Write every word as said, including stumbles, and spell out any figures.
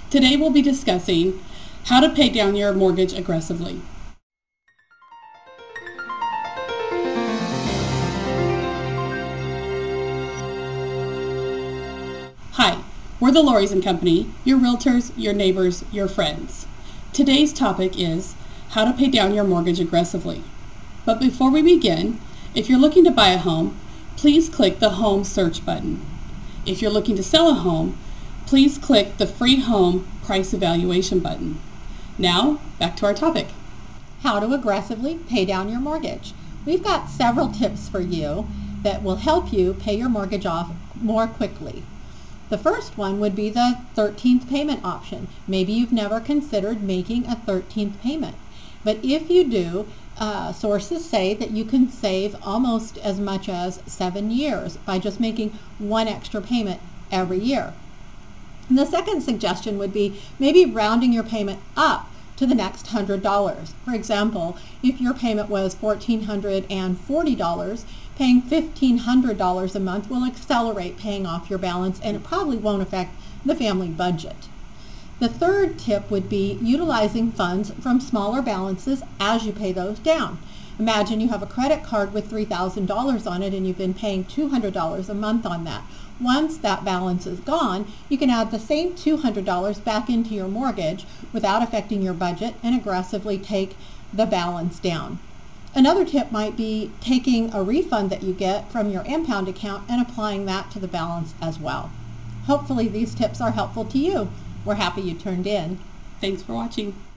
Today we'll be discussing how to pay down your mortgage aggressively. Hi, we're the Loris and Company, your realtors, your neighbors, your friends. Today's topic is how to pay down your mortgage aggressively. But before we begin, if you're looking to buy a home, please click the Home Search button. If you're looking to sell a home, please click the free Home Price Evaluation button. Now, back to our topic. How to aggressively pay down your mortgage. We've got several tips for you that will help you pay your mortgage off more quickly. The first one would be the thirteenth payment option. Maybe you've never considered making a thirteenth payment, but if you do, uh, sources say that you can save almost as much as seven years by just making one extra payment every year. And the second suggestion would be maybe rounding your payment up to the next one hundred dollars. For example, if your payment was one thousand four hundred forty dollars, paying one thousand five hundred dollars a month will accelerate paying off your balance, and it probably won't affect the family budget. The third tip would be utilizing funds from smaller balances as you pay those down. Imagine you have a credit card with three thousand dollars on it and you've been paying two hundred dollars a month on that. Once that balance is gone, you can add the same two hundred dollars back into your mortgage without affecting your budget and aggressively take the balance down. Another tip might be taking a refund that you get from your impound account and applying that to the balance as well. Hopefully these tips are helpful to you. We're happy you turned in. Thanks for watching.